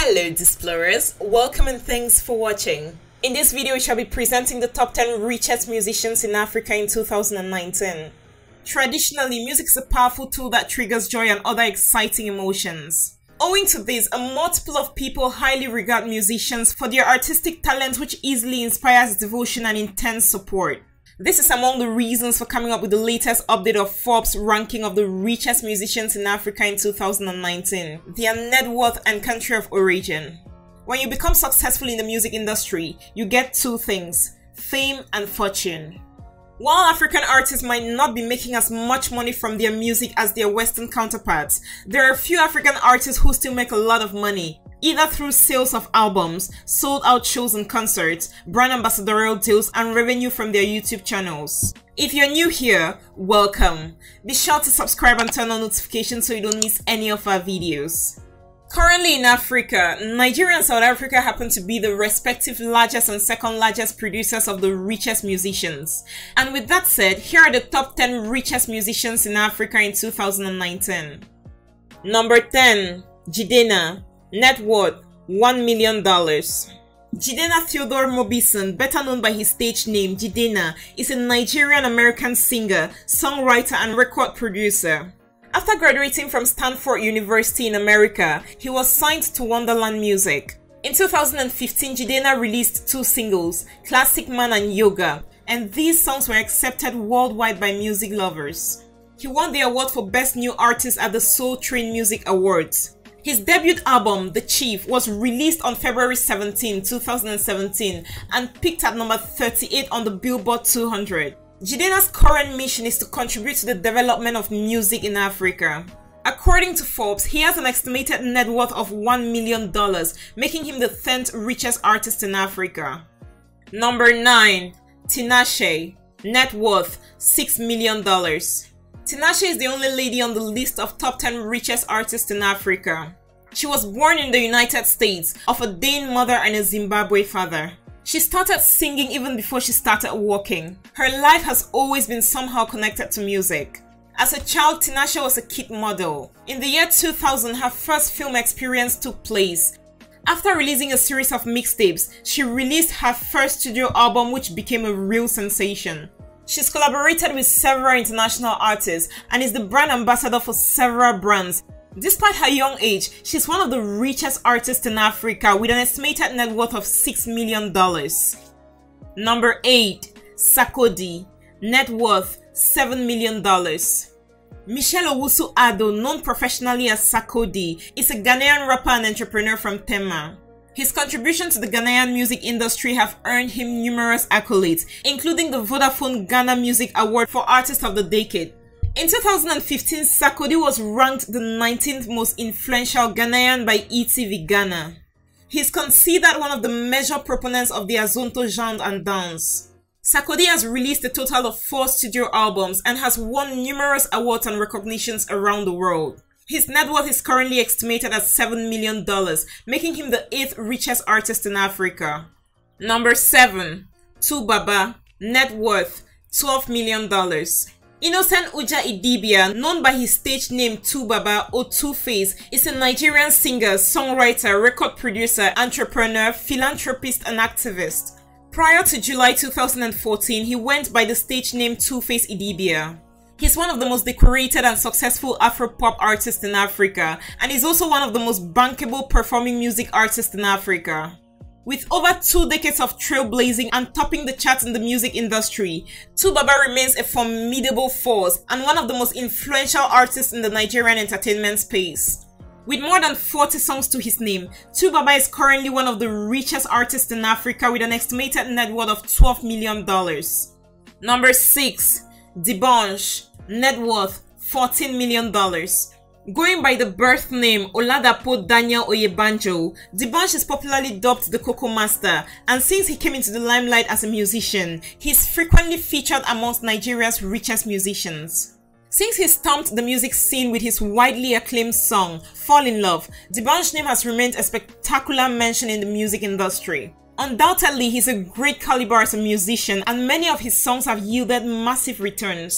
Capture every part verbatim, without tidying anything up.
Hello Displorers, welcome and thanks for watching. In this video we shall be presenting the top ten richest musicians in Africa in two thousand nineteen. Traditionally, music is a powerful tool that triggers joy and other exciting emotions. Owing to this, a multiple of people highly regard musicians for their artistic talent, which easily inspires devotion and intense support. This is among the reasons for coming up with the latest update of Forbes ranking of the richest musicians in Africa in two thousand nineteen, their net worth and country of origin. When you become successful in the music industry, you get two things: fame and fortune. While African artists might not be making as much money from their music as their Western counterparts, there are a few African artists who still make a lot of money, either through sales of albums, sold-out shows and concerts, brand ambassadorial deals, and revenue from their YouTube channels. If you're new here, welcome. Be sure to subscribe and turn on notifications so you don't miss any of our videos. Currently in Africa, Nigeria and South Africa happen to be the respective largest and second largest producers of the richest musicians. And with that said, here are the top ten richest musicians in Africa in two thousand nineteen. Number ten. Jidenna. Net worth one million dollars. Jidenna Theodore Mobisson, better known by his stage name Jidenna, is a Nigerian American singer, songwriter and record producer. After graduating from Stanford University in America, he was signed to Wondaland Music. In two thousand fifteen, Jidenna released two singles, Classic Man and Yoga, and these songs were accepted worldwide by music lovers. He won the award for Best New Artist at the Soul Train Music Awards. His debut album, The Chief, was released on February seventeenth, two thousand seventeen and peaked at number thirty-eight on the Billboard two hundred. Jidenna's current mission is to contribute to the development of music in Africa. According to Forbes, he has an estimated net worth of one million dollars, making him the tenth richest artist in Africa. Number nine. Tinashe. Net worth six million dollars. Tinashe is the only lady on the list of top ten richest artists in Africa. She was born in the United States of a Dane mother and a Zimbabwe father. She started singing even before she started walking. Her life has always been somehow connected to music. As a child, Tinashe was a kid model. In the year two thousand, her first film experience took place. After releasing a series of mixtapes, she released her first studio album, which became a real sensation. She's collaborated with several international artists and is the brand ambassador for several brands. Despite her young age, she's one of the richest artists in Africa with an estimated net worth of six million dollars. Number eight. Sarkodie. Net worth seven million dollars. Michelle Owusu-Addo, known professionally as Sarkodie, is a Ghanaian rapper and entrepreneur from Tema. His contributions to the Ghanaian music industry have earned him numerous accolades, including the Vodafone Ghana Music Award for Artist of the Decade. In two thousand fifteen, Sarkodie was ranked the nineteenth most influential Ghanaian by E T V Ghana. He is considered one of the major proponents of the Azonto genre and dance. Sarkodie has released a total of four studio albums and has won numerous awards and recognitions around the world. His net worth is currently estimated at seven million dollars, making him the eighth richest artist in Africa. Number seven. two Baba. Net worth twelve million dollars. Innocent Uja Idibia, known by his stage name two Baba or Two Face, is a Nigerian singer, songwriter, record producer, entrepreneur, philanthropist, and activist. Prior to July two thousand fourteen, he went by the stage name Two Face Idibia. He's one of the most decorated and successful Afro-pop artists in Africa, and is also one of the most bankable performing music artists in Africa. With over two decades of trailblazing and topping the charts in the music industry, two Baba remains a formidable force and one of the most influential artists in the Nigerian entertainment space. With more than forty songs to his name, two Baba is currently one of the richest artists in Africa with an estimated net worth of twelve million dollars. Number six. D'banj. Net worth fourteen million dollars. Going by the birth name Oladapo Daniel Oyebanjo, D'banj is popularly dubbed the Cocoa Master, and since he came into the limelight as a musician, he's frequently featured amongst Nigeria's richest musicians. Since he stomped the music scene with his widely acclaimed song, Fall in Love, D'banj's name has remained a spectacular mention in the music industry. Undoubtedly, he's a great caliber as a musician, and many of his songs have yielded massive returns.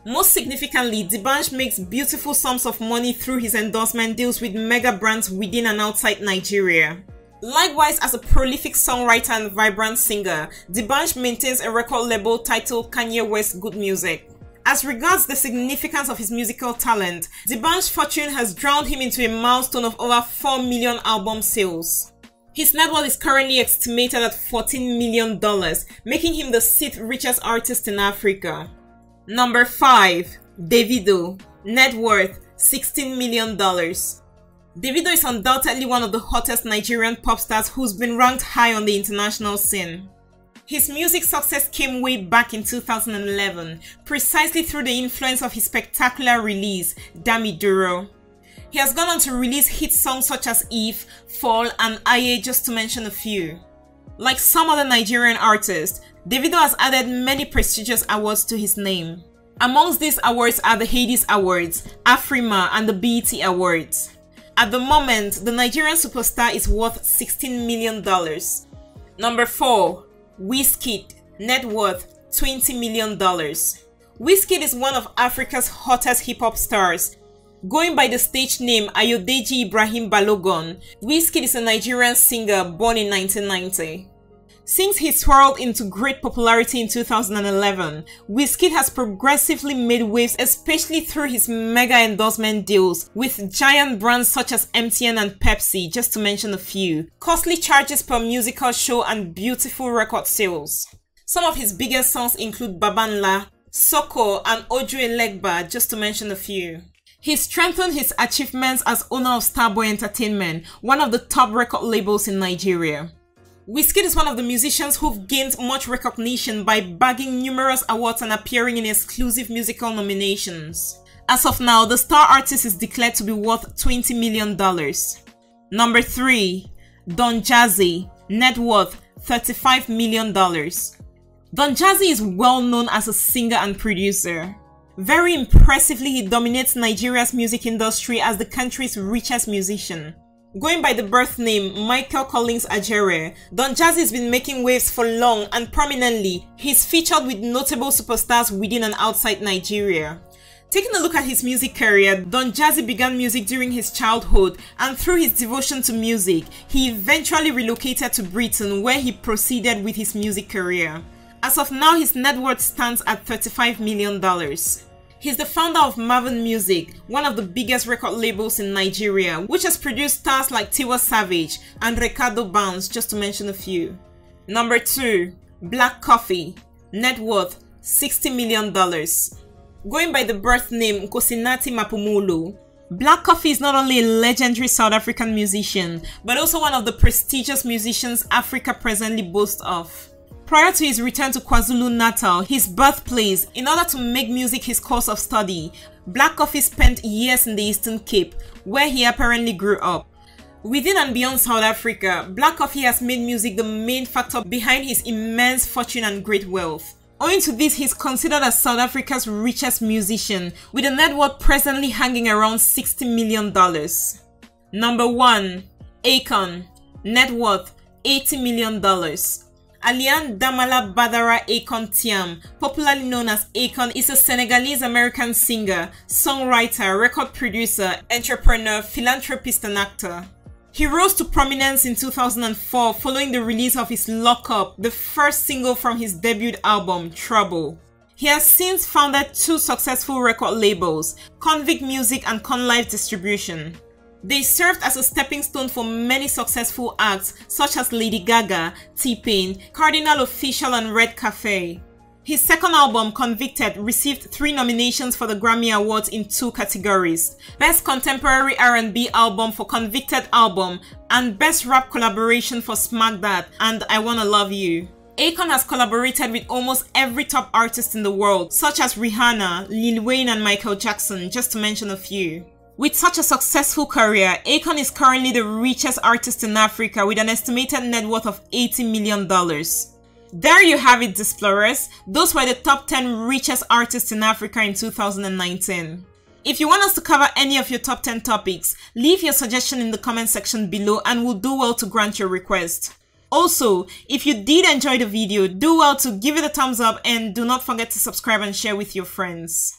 Most significantly, D'banj makes beautiful sums of money through his endorsement deals with mega brands within and outside Nigeria. Likewise, as a prolific songwriter and vibrant singer, D'banj maintains a record label titled Kanye West Good Music. As regards the significance of his musical talent, D'banj's fortune has drowned him into a milestone of over four million album sales. His net worth is currently estimated at fourteen million dollars, making him the sixth richest artist in Africa. Number five. Davido. Net worth sixteen million dollars. Davido is undoubtedly one of the hottest Nigerian pop stars who's been ranked high on the international scene. His music success came way back in two thousand eleven, precisely through the influence of his spectacular release, Dami Duro. He has gone on to release hit songs such as If, Fall and Aye, just to mention a few. Like some other Nigerian artists, Davido has added many prestigious awards to his name. Amongst these awards are the Hades Awards, Afrima and the B E T Awards. At the moment, the Nigerian superstar is worth sixteen million dollars. Number four. Wizkid. Net worth twenty million dollars. Wizkid is one of Africa's hottest hip-hop stars. Going by the stage name Ayodeji Ibrahim Balogun, Wizkid is a Nigerian singer born in nineteen ninety. Since he swirled into great popularity in two thousand eleven, Wizkid has progressively made waves, especially through his mega endorsement deals with giant brands such as M T N and Pepsi, just to mention a few, costly charges per musical show and beautiful record sales. Some of his biggest songs include Babanla, Soko and Oju Elegba, just to mention a few. He strengthened his achievements as owner of Starboy Entertainment, one of the top record labels in Nigeria. Wizkid is one of the musicians who've gained much recognition by bagging numerous awards and appearing in exclusive musical nominations. As of now, the star artist is declared to be worth twenty million dollars. Number three. Don Jazzy. Net worth thirty-five million dollars. Don Jazzy is well known as a singer and producer. Very impressively, he dominates Nigeria's music industry as the country's richest musician. Going by the birth name Michael Collins Ajere, Don Jazzy has been making waves for long, and prominently, he's featured with notable superstars within and outside Nigeria. Taking a look at his music career, Don Jazzy began music during his childhood, and through his devotion to music, he eventually relocated to Britain, where he proceeded with his music career. As of now, his net worth stands at thirty-five million dollars. He's the founder of Marvin Music, one of the biggest record labels in Nigeria, which has produced stars like Tiwa Savage and Ricardo Bounce, just to mention a few. Number two. Black Coffee. Net worth sixty million dollars. Going by the birth name Nkosinaty Mapumulu, Black Coffee is not only a legendary South African musician, but also one of the prestigious musicians Africa presently boasts of. Prior to his return to KwaZulu-Natal, his birthplace, in order to make music his course of study, Black Coffee spent years in the Eastern Cape, where he apparently grew up. Within and beyond South Africa, Black Coffee has made music the main factor behind his immense fortune and great wealth. Owing to this, he's considered as South Africa's richest musician, with a net worth presently hanging around sixty million dollars. Number one. Akon. Net worth eighty million dollars. Alian Damala Badara Akon Thiam, popularly known as Akon, is a Senegalese American singer, songwriter, record producer, entrepreneur, philanthropist and actor. He rose to prominence in two thousand four following the release of his Lock Up, the first single from his debut album, Trouble. He has since founded two successful record labels, Convict Music and Conlife Distribution. They served as a stepping stone for many successful acts such as Lady Gaga, T-Pain, Cardinal Offishall and Red Cafe. His second album, Convicted, received three nominations for the Grammy Awards in two categories: Best Contemporary R and B Album for Convicted Album and Best Rap Collaboration for Smack That and I Wanna Love You. Akon has collaborated with almost every top artist in the world, such as Rihanna, Lil Wayne and Michael Jackson, just to mention a few. With such a successful career, Akon is currently the richest artist in Africa with an estimated net worth of eighty million dollars. There you have it, Displorers. Those were the top ten richest artists in Africa in two thousand nineteen. If you want us to cover any of your top ten topics, leave your suggestion in the comment section below and we'll do well to grant your request. Also, if you did enjoy the video, do well to give it a thumbs up and do not forget to subscribe and share with your friends.